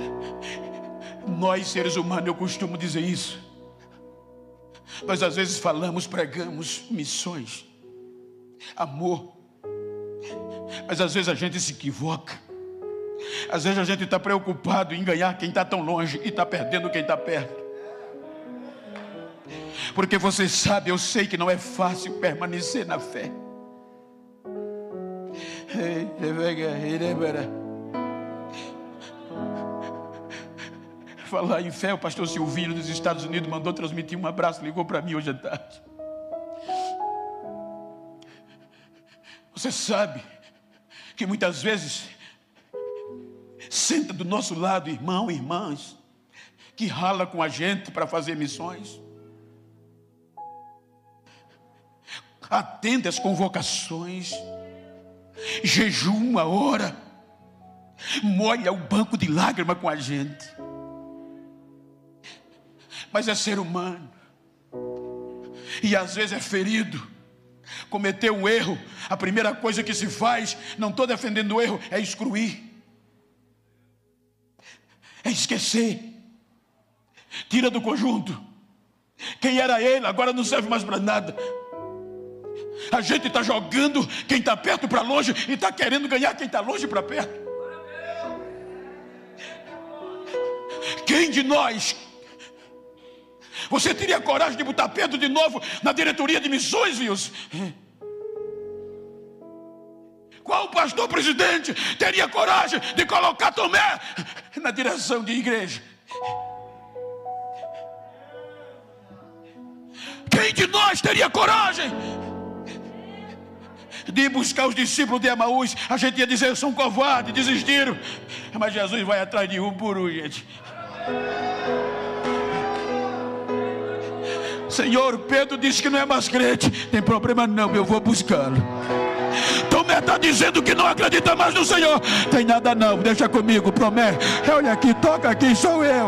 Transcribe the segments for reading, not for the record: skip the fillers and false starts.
Nós seres humanos, eu costumo dizer isso, nós às vezes falamos, pregamos missões, amor, mas às vezes a gente se equivoca. Às vezes a gente está preocupado em ganhar quem está tão longe e está perdendo quem está perto. Porque você sabe, eu sei que não é fácil permanecer na fé. Falar em fé, o pastor Silvinho dos Estados Unidos mandou transmitir um abraço, ligou para mim hoje à tarde. Você sabe que muitas vezes senta do nosso lado irmão e irmãs que rala com a gente para fazer missões, atende as convocações, jejuma, ora, molha o banco de lágrimas com a gente, mas é ser humano e às vezes é ferido, cometeu um erro. A primeira coisa que se faz, não estou defendendo o erro, é excluir, é esquecer, tira do conjunto. Quem era ele agora não serve mais para nada. A gente está jogando quem está perto para longe e está querendo ganhar quem está longe para perto. Quem de nós você teria coragem de botar Pedro de novo na diretoria de missões, Wilson? Qual pastor presidente teria coragem de colocar Tomé na direção de igreja? Quem de nós teria coragem de ir buscar os discípulos de Emaús? A gente ia dizer, são covardes, desistiram. Mas Jesus vai atrás de um por um, gente. Senhor, Pedro disse que não é mais crente. Tem problema não, eu vou buscá-lo. Tomé está dizendo que não acredita mais no Senhor. Tem nada não, deixa comigo, promete. Olha aqui, toca aqui, sou eu.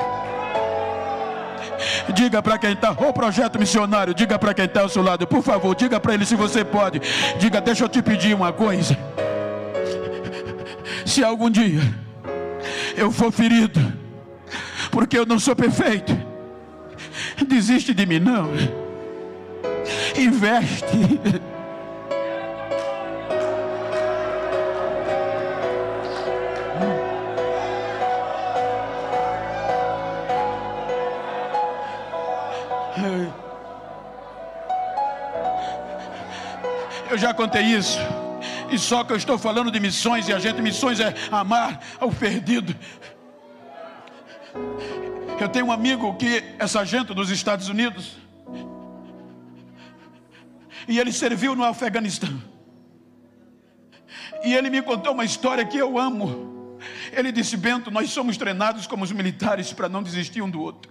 Diga para quem está, o projeto missionário, diga para quem está ao seu lado, por favor, diga para ele se você pode. Diga, deixa eu te pedir uma coisa. Se algum dia eu for ferido, porque eu não sou perfeito, desiste de mim não. Investe. Eu já contei isso. E só que eu estou falando de missões, e a gente, missões é amar ao perdido. Eu tenho um amigo que é sargento dos Estados Unidos, e ele serviu no Afeganistão. E ele me contou uma história que eu amo. Ele disse, Bento, nós somos treinados como os militares para não desistir um do outro.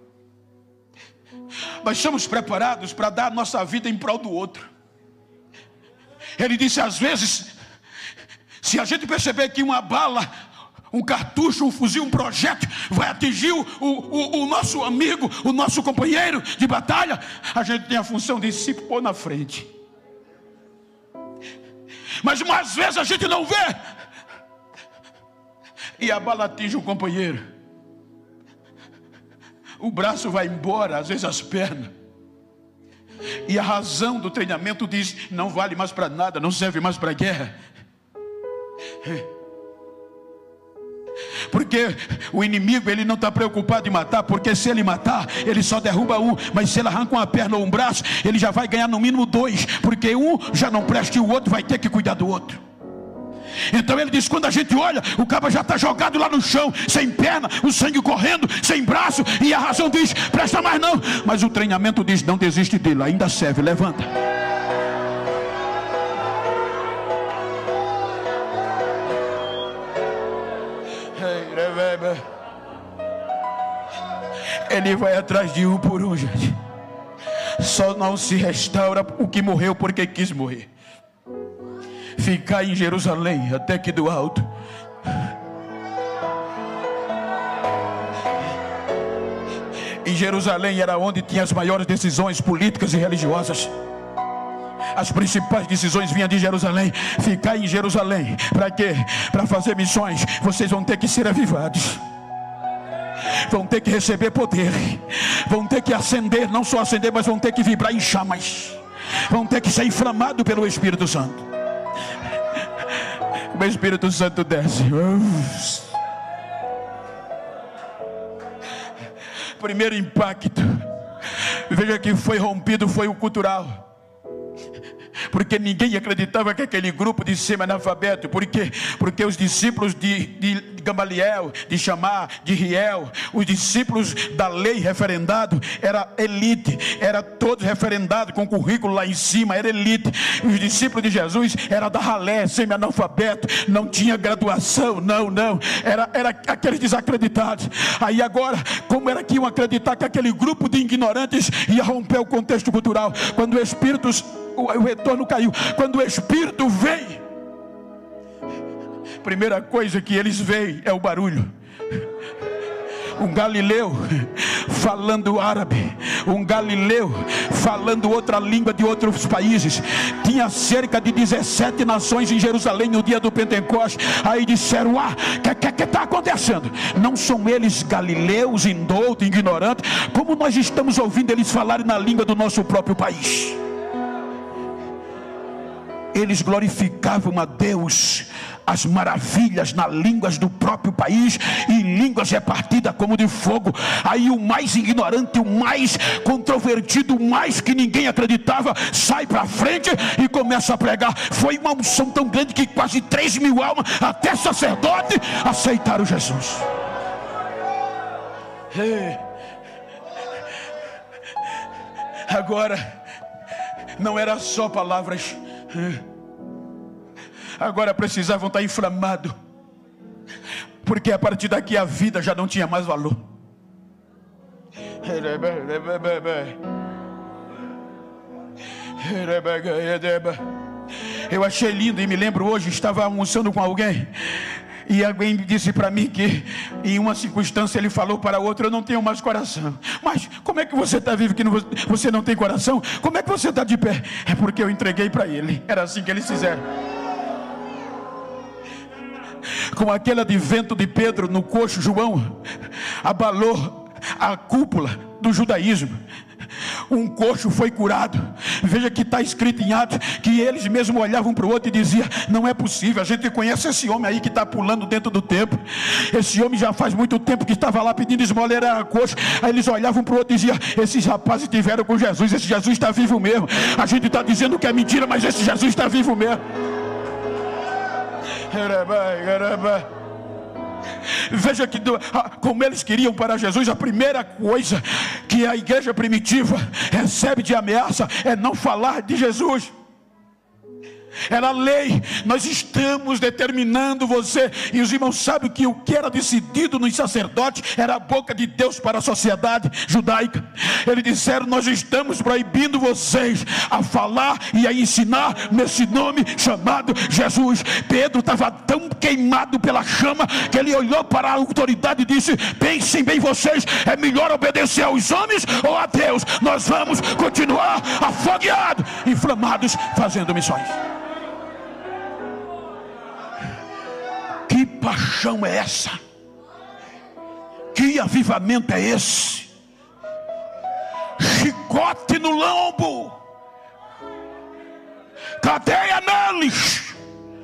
Nós somos preparados para dar a nossa vida em prol do outro. Ele disse, às vezes, se a gente perceber que uma bala, um cartucho, um fuzil, um projétil vai atingir o nosso amigo, o nosso companheiro de batalha, a gente tem a função de se pôr na frente. Mas às vezes a gente não vê, e a bala atinge o companheiro, o braço vai embora, às vezes as pernas. E a razão do treinamento diz, não vale mais para nada, não serve mais para guerra. Porque o inimigo, ele não está preocupado em matar, porque se ele matar, ele só derruba um. Mas se ele arranca uma perna ou um braço, ele já vai ganhar no mínimo 2, porque um já não presta e o outro vai ter que cuidar do outro. Então ele diz, quando a gente olha, o cabo já está jogado lá no chão, sem perna, o sangue correndo, sem braço, e a razão diz, presta mais não. Mas o treinamento diz, não desiste dele, ainda serve, levanta. Ele vai atrás de um por um, gente. Só não se restaura o que morreu porque quis morrer. Ficar em Jerusalém até que do alto. Em Jerusalém era onde tinha as maiores decisões políticas e religiosas. As principais decisões vinham de Jerusalém. Ficar em Jerusalém para quê? Para fazer missões. Vocês vão ter que ser avivados. vão ter que receber poder, vão ter que acender, não só acender, mas vão ter que vibrar em chamas, vão ter que ser inflamados pelo Espírito Santo. O Espírito Santo desce. Primeiro impacto, veja que foi rompido, foi o cultural. Porque ninguém acreditava que aquele grupo de semi-analfabeto, porque os discípulos de Gamaliel, de Chamar, de Riel, os discípulos da lei referendado, era elite, era todos referendados com currículo lá em cima, era elite. Os discípulos de Jesus era da ralé, semi-analfabeto, não tinha graduação, não, era aqueles desacreditados. Aí agora, como era que iam acreditar que aquele grupo de ignorantes ia romper o contexto cultural? Quando o retorno caiu, quando o Espírito vem, primeira coisa que eles veem é o barulho. Um galileu falando árabe, um galileu falando outra língua de outros países. Tinha cerca de 17 nações em Jerusalém no dia do Pentecostes. Aí disseram: o que está acontecendo? Não são eles galileus, indoutos, ignorantes? Como nós estamos ouvindo eles falarem na língua do nosso próprio país? Eles glorificavam a Deus, as maravilhas nas línguas do próprio país, e línguas repartidas como de fogo. Aí o mais ignorante, o mais controvertido, o mais que ninguém acreditava, sai para frente e começa a pregar. Foi uma unção tão grande que quase 3.000 almas, até sacerdote, aceitaram Jesus. Agora não era só palavras, agora precisavam estar inflamados, porque a partir daqui a vida já não tinha mais valor. Eu achei lindo e me lembro hoje, estava almoçando com alguém, e alguém disse para mim que em uma circunstância ele falou para outra: eu não tenho mais coração. Mas como é que você está vivo que você não tem coração? Como é que você está de pé? É porque eu entreguei para ele. Era assim que eles fizeram. Com aquele advento de Pedro no coxo João, abalou a cúpula do judaísmo. Um coxo foi curado. Veja que está escrito em Atos que eles mesmos olhavam para o outro e diziam: não é possível, a gente conhece esse homem aí que está pulando dentro do templo. Esse homem já faz muito tempo que estava lá pedindo esmola, era coxo. Aí eles olhavam para o outro e diziam: esses rapazes estiveram com Jesus, esse Jesus está vivo mesmo. A gente está dizendo que é mentira, mas esse Jesus está vivo mesmo. Veja que como eles queriam para Jesus, a primeira coisa que a igreja primitiva recebe de ameaça é não falar de Jesus. Era lei. Nós estamos determinando você. E os irmãos sabem que o que era decidido nos sacerdotes era a boca de Deus para a sociedade judaica. Eles disseram: nós estamos proibindo vocês a falar e a ensinar nesse nome chamado Jesus. Pedro estava tão queimado pela chama que ele olhou para a autoridade e disse: pensem bem vocês, é melhor obedecer aos homens ou a Deus? Nós vamos continuar afogueados, inflamados, fazendo missões. Que paixão é essa? Que avivamento é esse? Chicote no lombo, cadeia neles.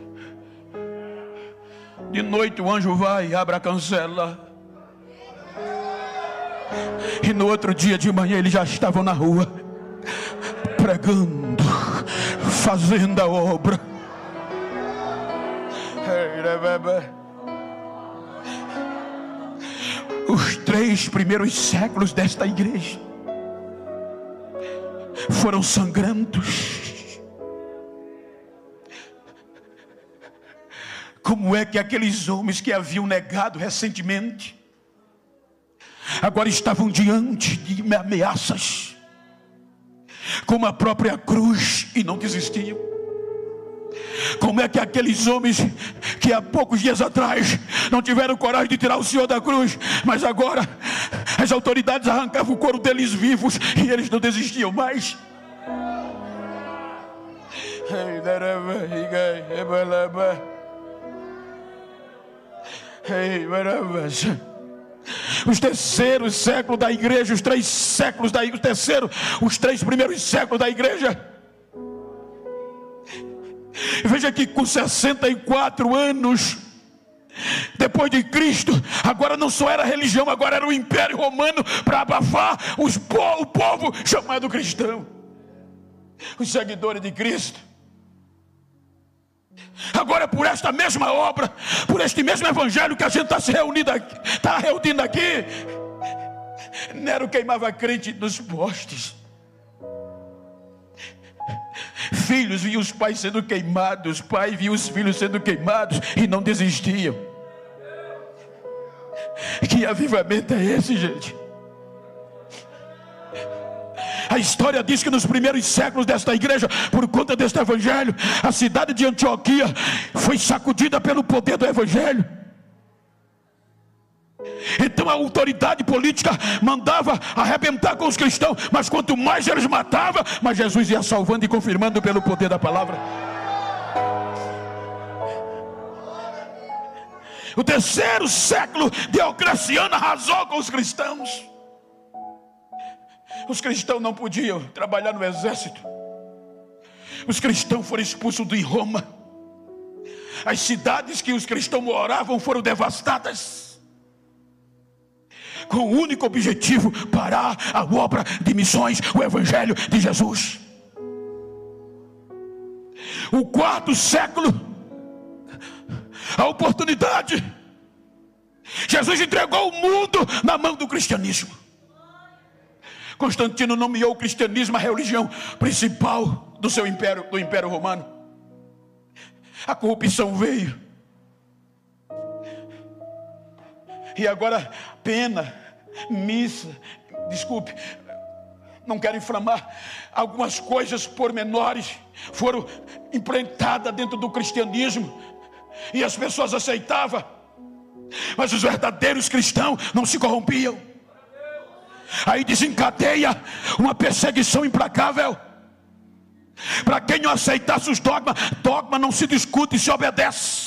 De noite o anjo vai, abre a cancela, e no outro dia de manhã eles já estavam na rua, pregando, fazendo a obra. Os 3 primeiros séculos desta igreja foram sangrentos. Como é que aqueles homens que haviam negado recentemente agora estavam diante de ameaças como a própria cruz e não desistiam? Como é que aqueles homens que há poucos dias atrás não tiveram coragem de tirar o Senhor da cruz, mas agora as autoridades arrancavam o couro deles vivos e eles não desistiam mais? Os terceiros séculos da igreja, os 3 séculos da igreja, os 3 primeiros séculos da igreja. Veja que com 64 anos depois de Cristo, agora não só era religião, agora era o Império Romano para abafar o povo chamado cristão, os seguidores de Cristo. Agora por esta mesma obra, por este mesmo evangelho que a gente está se reunindo aqui, Nero queimava crente nos postes. Filhos viam os pais sendo queimados, pai via os filhos sendo queimados e não desistiam. Que avivamento é esse, gente? A história diz que nos primeiros séculos desta igreja, por conta deste evangelho, a cidade de Antioquia foi sacudida pelo poder do evangelho. Então a autoridade política mandava arrebentar com os cristãos, mas quanto mais eles matavam, mais Jesus ia salvando e confirmando pelo poder da palavra. O 3º século, Diocleciano arrasou com os cristãos. Os cristãos não podiam trabalhar no exército. Os cristãos foram expulsos de Roma. As cidades que os cristãos moravam foram devastadas, com o único objetivo: parar a obra de missões, o evangelho de Jesus. O 4º século, a oportunidade. Jesus entregou o mundo na mão do cristianismo. Constantino nomeou o cristianismo a religião principal do seu império, do Império Romano. A corrupção veio. E agora pena, missa, desculpe, não quero inflamar, algumas coisas pormenores foram implantadas dentro do cristianismo e as pessoas aceitavam, mas os verdadeiros cristãos não se corrompiam. Aí desencadeia uma perseguição implacável. Para quem não aceitasse os dogmas, dogma não se discute e se obedece.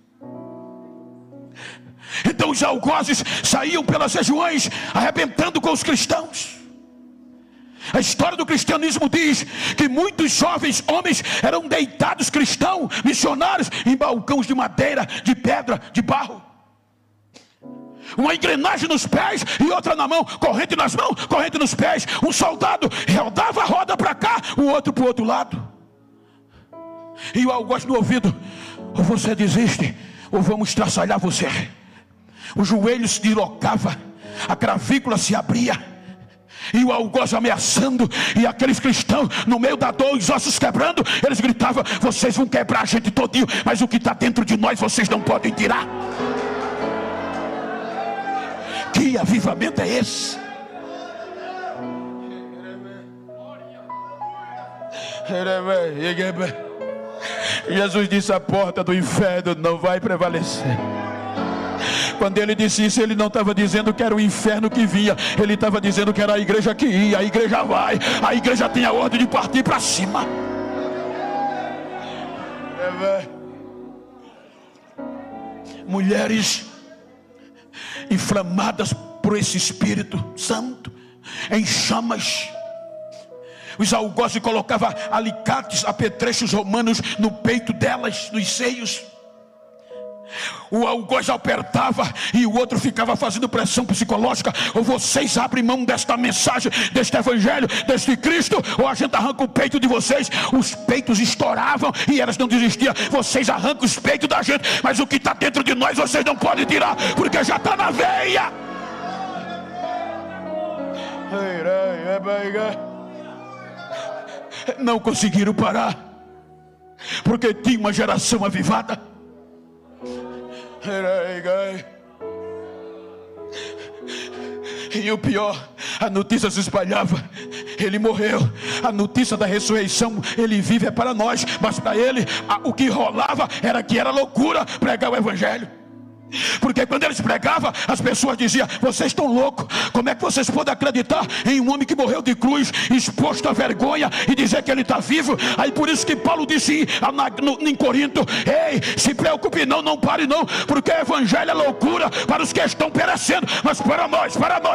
Então os algozes saíam pelas regiões arrebentando com os cristãos. A história do cristianismo diz que muitos jovens homens eram deitados cristãos, missionários, em balcões de madeira, de pedra, de barro. Uma engrenagem nos pés e outra na mão, corrente nas mãos, corrente nos pés. Um soldado rodava a roda para cá, o outro para o outro lado. E o algoz no ouvido: ou você desiste, ou vamos estraçalhar você. Os joelhos se deslocavam, a cravícula se abria, e o algoz ameaçando, e aqueles cristãos no meio da dor, os ossos quebrando, eles gritavam: vocês vão quebrar a gente todinho, mas o que está dentro de nós vocês não podem tirar. Que avivamento é esse? Jesus disse: a porta do inferno não vai prevalecer. Quando ele disse isso, ele não estava dizendo que era o inferno que vinha, ele estava dizendo que era a igreja que ia. A igreja vai, a igreja tem a ordem de partir para cima. Mulheres inflamadas por esse Espírito Santo, em chamas. Os algozes colocavam alicates, apetrechos romanos no peito delas, nos seios. O algoz apertava e o outro ficava fazendo pressão psicológica: ou vocês abrem mão desta mensagem, deste evangelho, deste Cristo, ou a gente arranca o peito de vocês. Os peitos estouravam e elas não desistiam: vocês arrancam os peitos da gente, mas o que está dentro de nós vocês não podem tirar, porque já está na veia. Não conseguiram parar, porque tinha uma geração avivada. E o pior, a notícia se espalhava: ele morreu. A notícia da ressurreição: ele vive, é para nós. Mas para ele, o que rolava era que era loucura pregar o evangelho. Porque quando eles pregavam, as pessoas diziam: vocês estão loucos, como é que vocês podem acreditar em um homem que morreu de cruz, exposto à vergonha, e dizer que ele está vivo? Aí por isso que Paulo disse em Corinto: ei, se preocupe não, não pare não, porque o evangelho é loucura para os que estão perecendo, mas para nós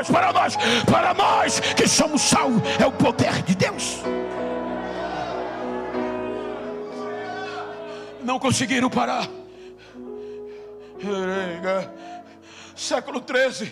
que somos salvos, é o poder de Deus. Não conseguiram parar. Século 13,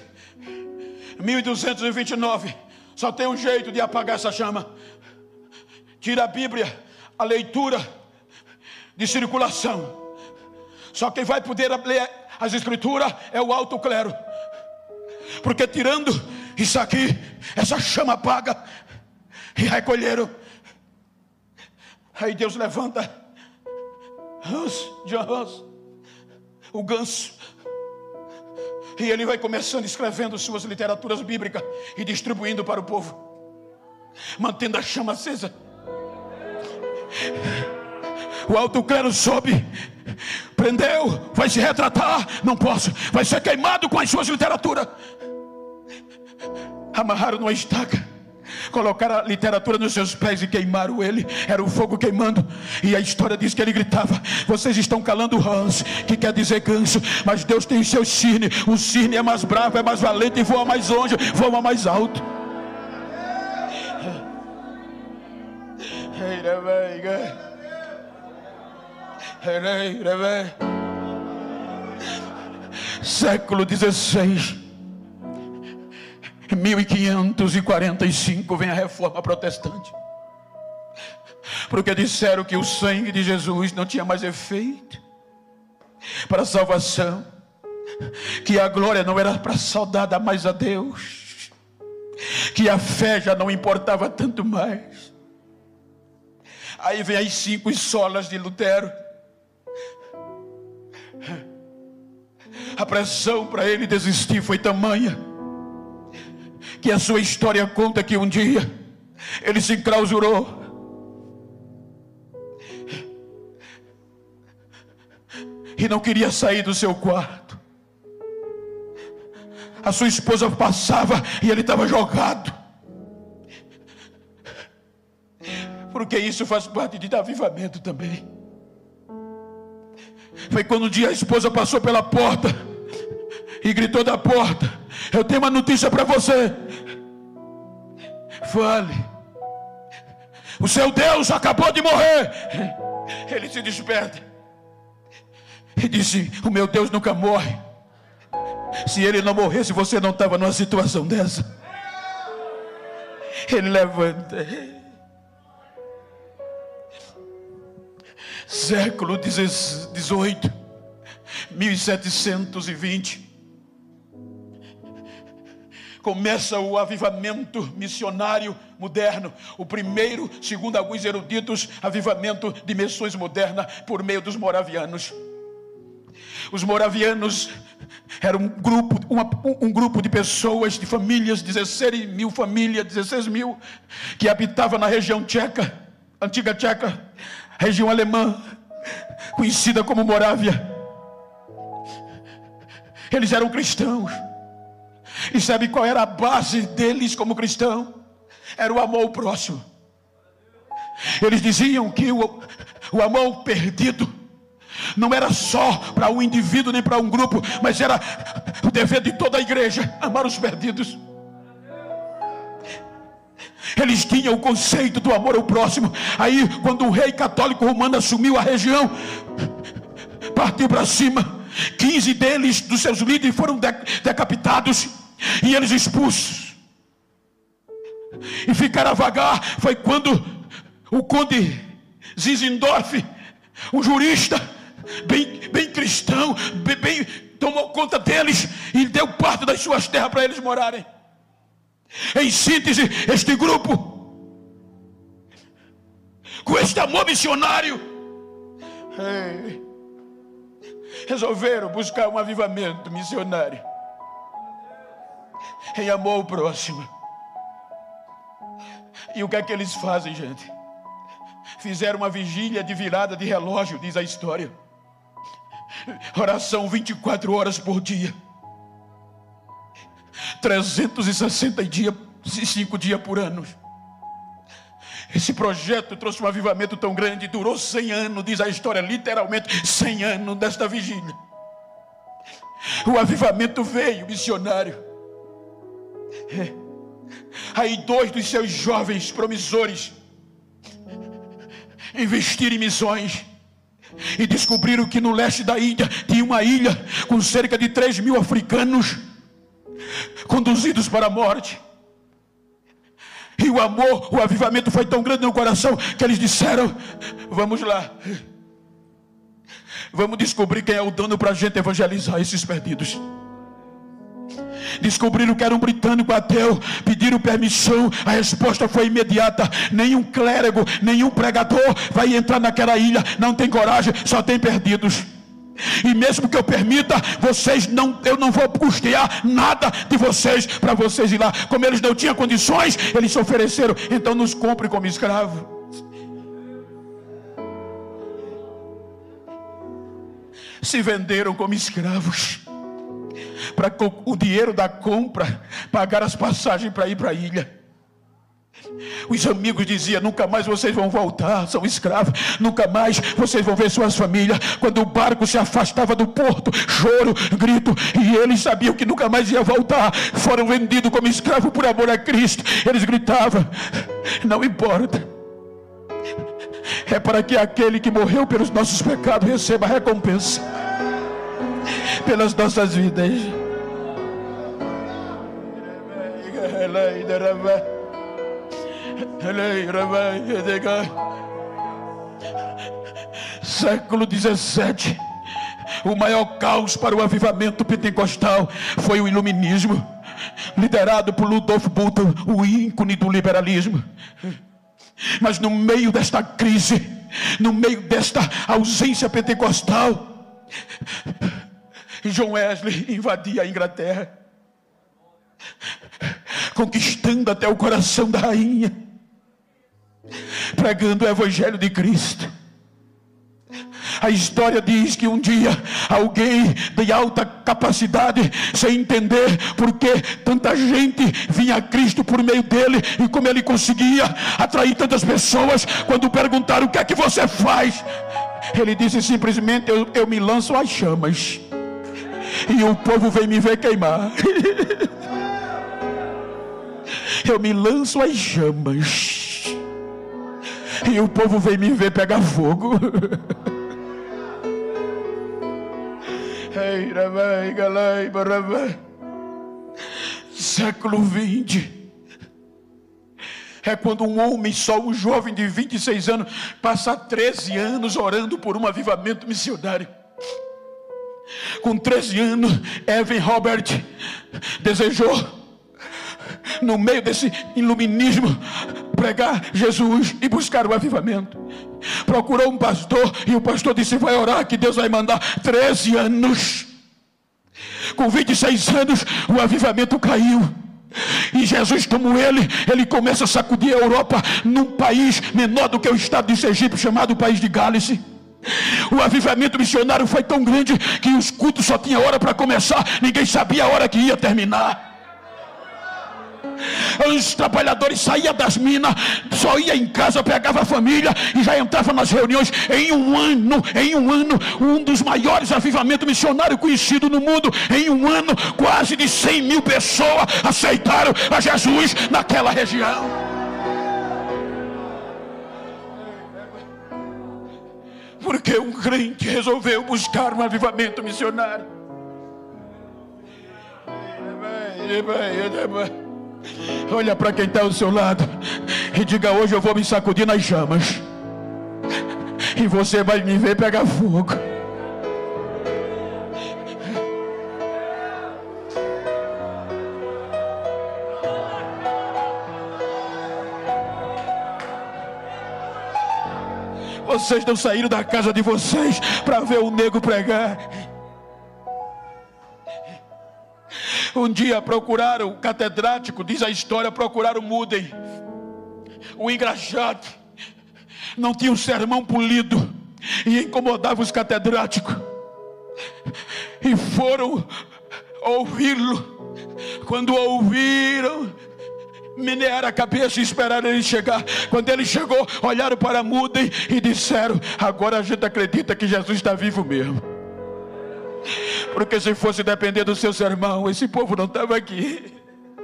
1229. Só tem um jeito de apagar essa chama: tira a Bíblia, a leitura de circulação. Só quem vai poder ler as escrituras é o alto clero, porque tirando isso aqui, essa chama apaga. E recolheram. Aí Deus levanta John Hus, o ganso, e ele vai começando escrevendo suas literaturas bíblicas e distribuindo para o povo, mantendo a chama acesa. O alto clero soube, prendeu, vai se retratar, não posso, vai ser queimado com as suas literaturas. Amarraram numa estaca, colocaram a literatura nos seus pés e queimaram ele. Era o fogo queimando. E a história diz que ele gritava: vocês estão calando Hans, que quer dizer ganso, mas Deus tem os seus cisne. O cisne é mais bravo, é mais valente e voa mais longe, voa mais alto. Século 16, 1545, vem a reforma protestante, porque disseram que o sangue de Jesus não tinha mais efeito para a salvação, que a glória não era para saudar mais a Deus, que a fé já não importava tanto mais. Aí vem as 5 solas de Lutero. A pressão para ele desistir foi tamanha, que a sua história conta que um dia ele se enclausurou. E não queria sair do seu quarto. A sua esposa passava e ele estava jogado. Porque isso faz parte de avivamento também. Foi quando um dia a esposa passou pela porta e gritou da porta: eu tenho uma notícia para você. Fale. O seu Deus acabou de morrer. Ele se desperta e disse: o meu Deus nunca morre. Se ele não morresse, você não estava numa situação dessa. Ele levanta. Século 18, 1720. Começa o avivamento missionário moderno. O primeiro, segundo alguns eruditos, avivamento de missões modernas por meio dos moravianos. Os moravianos eram um grupo de pessoas, de famílias, 16 mil famílias, 16 mil, que habitavam na região tcheca, antiga Tcheca, região alemã, conhecida como Morávia. Eles eram cristãos. E sabe qual era a base deles como cristão? Era o amor ao próximo. Eles diziam que o amor perdido não era só para um indivíduo nem para um grupo, mas era o dever de toda a igreja, amar os perdidos. Eles tinham o conceito do amor ao próximo. Aí quando o rei católico romano assumiu a região, partiu para cima. 15 deles, dos seus líderes, foram decapitados e eles expulsos. E ficaram a vagar. Foi quando o conde Zinzendorf, um jurista bem cristão, bem tomou conta deles e deu parte das suas terras para eles morarem. Em síntese, este grupo, com este amor missionário, resolveram buscar um avivamento missionário em amor ao próximo. E o que é que eles fazem, gente? Fizeram uma vigília de virada de relógio, diz a história. Oração 24 horas por dia, 365 dias por ano. Esse projeto trouxe um avivamento tão grande, durou 100 anos, diz a história, literalmente 100 anos desta vigília. O avivamento veio, missionário. Aí 2 dos seus jovens promissores investiram em missões e descobriram que no leste da Índia tinha uma ilha com cerca de 3.000 africanos conduzidos para a morte. E o amor, o avivamento foi tão grande no coração que eles disseram: vamos lá, vamos descobrir quem é o dono para a gente evangelizar esses perdidos. Descobriram que era um britânico ateu, pediram permissão, a resposta foi imediata: nenhum clérigo, nenhum pregador vai entrar naquela ilha, não tem coragem, só tem perdidos. E mesmo que eu permita, eu não vou custear nada de vocês, para vocês ir lá. Como eles não tinham condições, eles se ofereceram: então nos compre como escravo. Se venderam como escravos, para com o dinheiro da compra pagar as passagens para ir para a ilha. Os amigos diziam: nunca mais vocês vão voltar, são escravos, nunca mais vocês vão ver suas famílias. Quando o barco se afastava do porto, choro, grito, e eles sabiam que nunca mais ia voltar. Foram vendidos como escravos por amor a Cristo. Eles gritavam: não importa, é para que aquele que morreu pelos nossos pecados receba a recompensa pelas nossas vidas. Século 17, o maior caos para o avivamento pentecostal foi o iluminismo, liderado por Rudolf Bultmann, o ícone do liberalismo. Mas no meio desta crise, no meio desta ausência pentecostal, John Wesley invadia a Inglaterra, conquistando até o coração da rainha, pregando o evangelho de Cristo. A história diz que um dia alguém de alta capacidade, sem entender por que tanta gente vinha a Cristo por meio dele e como ele conseguia atrair tantas pessoas, quando perguntaram: o que é que você faz? Ele disse simplesmente: eu me lanço às chamas e o povo vem me ver queimar. Eu me lanço às chamas e o povo vem me ver pegar fogo. Século 20 é quando um homem, só um jovem de 26 anos, passa 13 anos orando por um avivamento missionário. Com 13 anos, Evan Robert desejou, no meio desse iluminismo, pregar Jesus e buscar o avivamento. Procurou um pastor e o pastor disse: vai orar que Deus vai mandar. 13 anos, com 26 anos, o avivamento caiu. E Jesus, como ele começa a sacudir a Europa, num país menor do que o estado de Sergipe, chamado país de Gálice. O avivamento missionário foi tão grande que os cultos só tinha hora para começar, ninguém sabia a hora que ia terminar. Os trabalhadores saíam das minas, só ia em casa, pegava a família e já entrava nas reuniões. Em um ano, um dos maiores avivamentos missionários conhecidos no mundo. Em um ano, quase de 100.000 pessoas aceitaram a Jesus naquela região. Porque um crente resolveu buscar um avivamento missionário. Olha para quem está ao seu lado e diga: hoje eu vou me sacudir nas chamas e você vai me ver pegar fogo. Vocês não saíram da casa de vocês para ver o nego pregar. Um dia procuraram o catedrático, diz a história, procuraram o Moody, o engraxate. Não tinha um sermão polido e incomodava os catedráticos. e foram ouvi-lo. Quando ouviram, menearam a cabeça e esperaram ele chegar. Quando ele chegou, olharam para a muda e disseram: agora a gente acredita que Jesus está vivo mesmo. Porque se fosse depender do seu sermão, esse povo não estava aqui.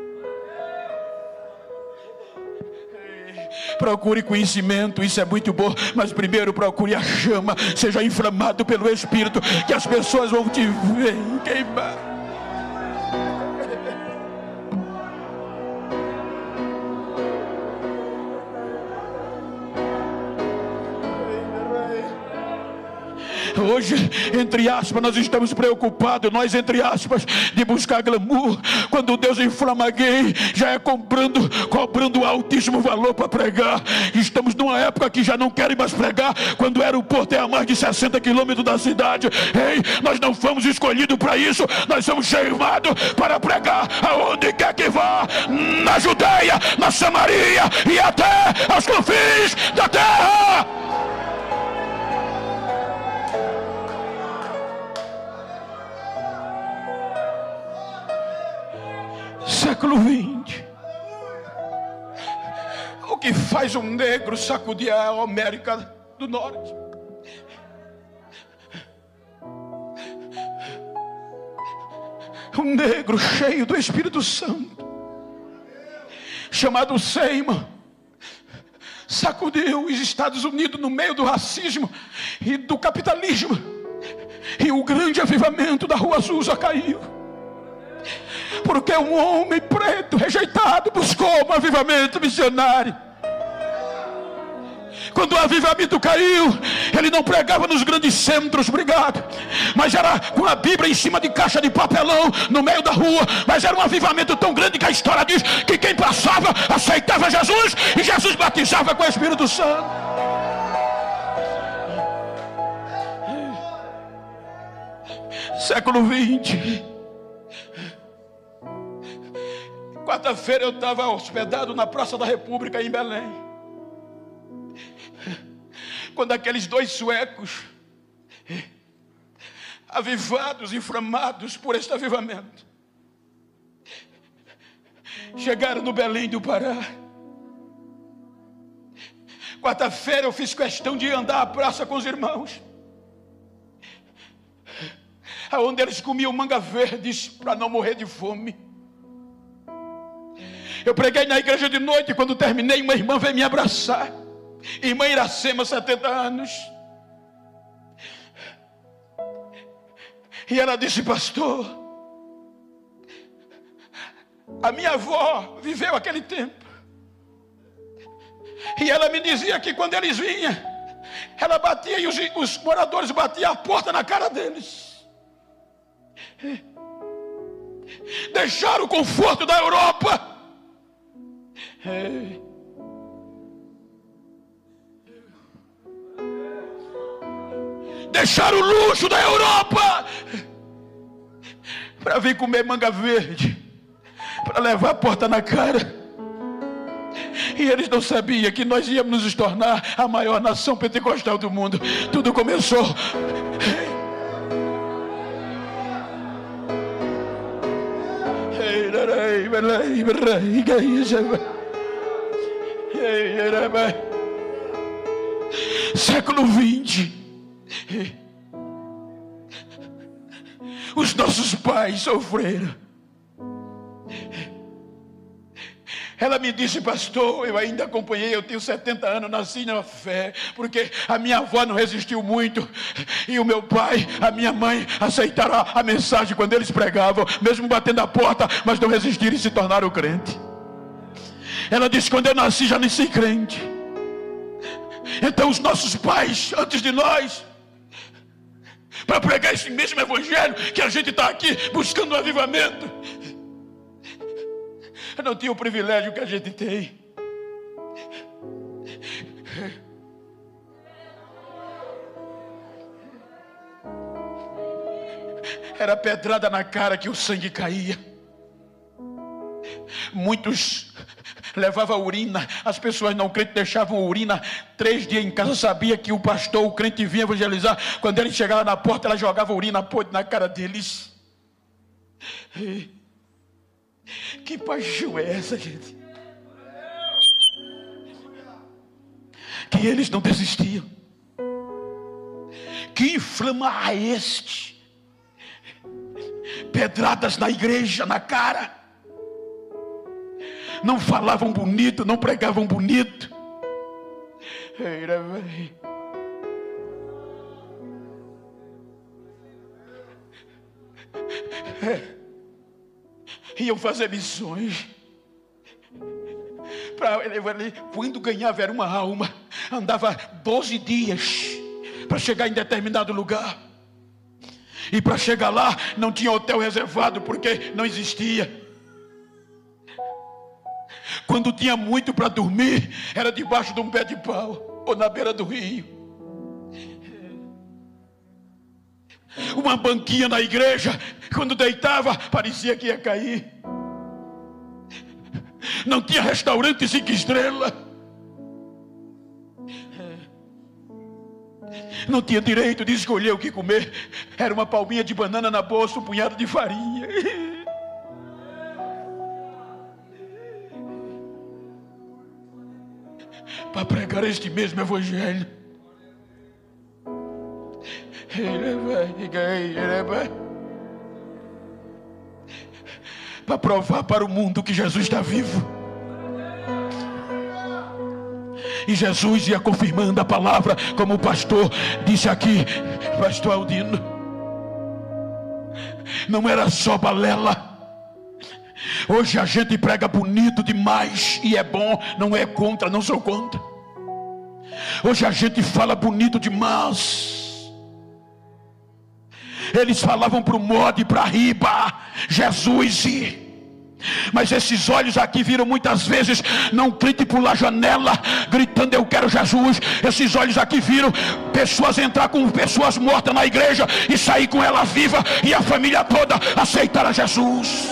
Procure conhecimento, isso é muito bom, mas primeiro procure a chama. Seja inflamado pelo Espírito, que as pessoas vão te ver queimar. Hoje, entre aspas, nós estamos preocupados, nós entre aspas, de buscar glamour. Quando Deus inflama alguém, já é cobrando altíssimo valor para pregar. Estamos numa época que já não querem mais pregar, quando o aeroporto é a mais de 60 quilômetros da cidade. Ei, nós não fomos escolhidos para isso, nós somos chamados para pregar aonde quer que vá, na Judeia, na Samaria e até aos confins da terra. Século 20. O que faz um negro sacudir a América do Norte? Um negro cheio do Espírito Santo, chamado Seymour, sacudiu os Estados Unidos no meio do racismo e do capitalismo, e o grande avivamento da Rua Azusa caiu. Porque um homem preto rejeitado buscou um avivamento missionário. Quando o avivamento caiu, ele não pregava nos grandes centros, obrigado, mas era com a Bíblia em cima de caixa de papelão no meio da rua. Mas era um avivamento tão grande que a história diz que quem passava aceitava Jesus e Jesus batizava com o Espírito Santo. Século 20. Quarta-feira eu estava hospedado na Praça da República em Belém, quando aqueles dois suecos, avivados, inflamados por este avivamento, chegaram no Belém do Pará. Quarta-feira eu fiz questão de andar à praça com os irmãos, aonde eles comiam manga verdes para não morrer de fome. Eu preguei na igreja de noite, e quando terminei, uma irmã veio me abraçar. Irmã Iracema, 70 anos. E ela disse: pastor, a minha avó viveu aquele tempo. E ela me dizia que quando eles vinham, ela batia e os moradores batiam a porta na cara deles. Deixaram o conforto da Europa. Deixaram o luxo da Europa para vir comer manga verde, para levar a porta na cara. E eles não sabiam que nós íamos nos tornar a maior nação pentecostal do mundo. Tudo começou. Século 20. Os nossos pais sofreram. Ela me disse: pastor, eu ainda acompanhei, eu tenho 70 anos, nasci na fé, porque a minha avó não resistiu muito, e o meu pai, a minha mãe aceitaram a mensagem quando eles pregavam, mesmo batendo a porta, mas não resistiram e se tornaram crente. Ela disse: quando eu nasci, já nasci crente. Então os nossos pais, antes de nós, para pregar esse mesmo evangelho que a gente está aqui buscando um avivamento, não tinha o privilégio que a gente tem. Era pedrada na cara que o sangue caía. Muitos levava urina. As pessoas não crentes deixavam urina 3 dias em casa. Sabia que o pastor, o crente, vinha evangelizar. Quando ele chegava na porta, ela jogava urina podre na cara deles. Que paixão é essa, gente? Que eles não desistiam. Que inflama a este? Pedradas na igreja, na cara. Não falavam bonito, não pregavam bonito. Iam fazer missões. Quando ganhava era uma alma. Andava 12 dias para chegar em determinado lugar. E para chegar lá não tinha hotel reservado, porque não existia. Quando tinha muito para dormir, era debaixo de um pé de pau ou na beira do rio. Uma banquinha na igreja, quando deitava, parecia que ia cair. Não tinha restaurante 5 estrelas. Não tinha direito de escolher o que comer. Era uma palminha de banana na bolsa, um punhado de farinha. Para pregar este mesmo evangelho. Para provar para o mundo que Jesus está vivo. E Jesus ia confirmando a palavra, como o pastor disse aqui, pastor Aldino. Não era só balela. Hoje a gente prega bonito demais e é bom, não é contra, não sou contra. Hoje a gente fala bonito demais. Eles falavam para o modo e para riba, Jesus mas esses olhos aqui viram muitas vezes não crente pular janela gritando eu quero Jesus. Esses olhos aqui viram pessoas entrar com pessoas mortas na igreja e sair com ela viva, e a família toda aceitar a Jesus.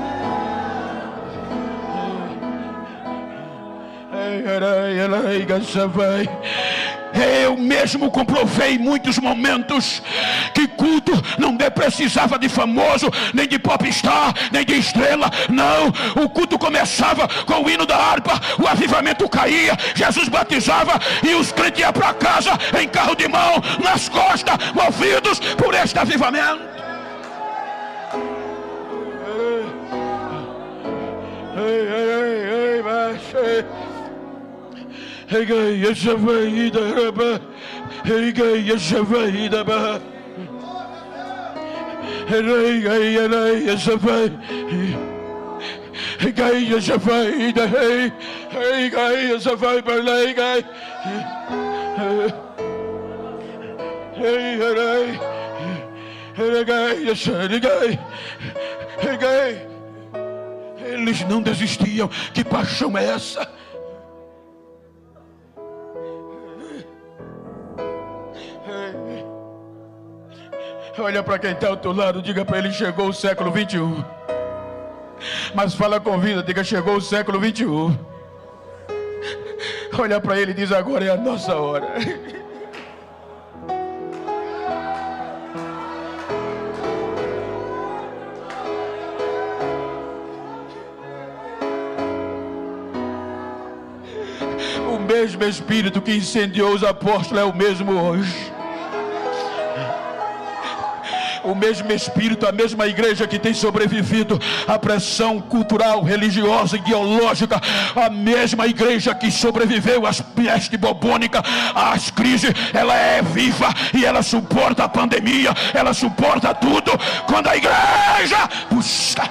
Eu mesmo comprovei em muitos momentos que culto não precisava de famoso, nem de popstar, nem de estrela. Não, o culto começava com o hino da harpa, o avivamento caía, Jesus batizava e os crentes iam para casa em carro de mão, nas costas, movidos por este avivamento. Eles não desistiam. Que paixão é essa? Olha para quem está ao teu lado, diga para ele: chegou o século 21. Mas fala com vida, diga: chegou o século 21. Olha para ele e diz: agora é a nossa hora. O mesmo Espírito que incendiou os apóstolos é o mesmo hoje. O mesmo Espírito, a mesma igreja que tem sobrevivido à pressão cultural, religiosa, ideológica, a mesma igreja que sobreviveu às pestes bubônicas, às crises, ela é viva e ela suporta a pandemia, ela suporta tudo. Quando a igreja busca,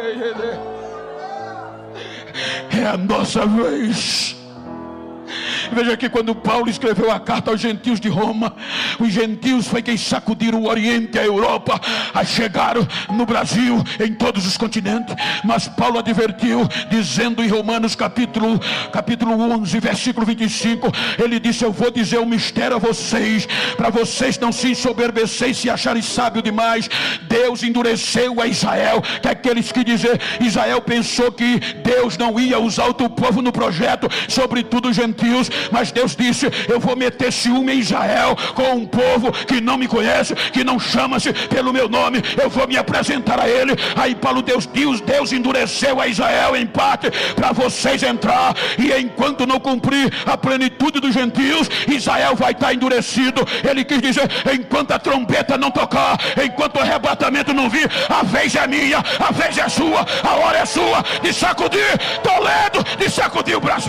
é a nossa vez. Veja que quando Paulo escreveu a carta aos gentios de Roma, os gentios foi quem sacudiram o Oriente e a Europa, a chegaram no Brasil, em todos os continentes. Mas Paulo advertiu, dizendo em Romanos capítulo 11, versículo 25, ele disse: eu vou dizer um mistério a vocês, para vocês não se ensoberbecerem e se acharem sábio demais. Deus endureceu a Israel, que aqueles que dizem, Israel pensou que Deus não ia usar outro povo no projeto, sobretudo os gentios, mas Deus disse: eu vou meter ciúme em Israel com um povo que não me conhece, que não chama-se pelo meu nome, eu vou me apresentar a ele. Aí Paulo, Deus endureceu a Israel em parte, para vocês entrar, e enquanto não cumprir a plenitude dos gentios, Israel vai estar endurecido. Ele quis dizer, enquanto a trombeta não tocar, enquanto o arrebatamento não vir, a vez é minha, a vez é sua, a hora é sua de sacudir Toledo, de sacudir o Brasil.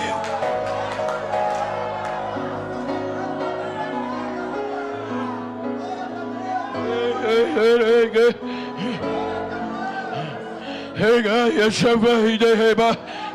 Hey,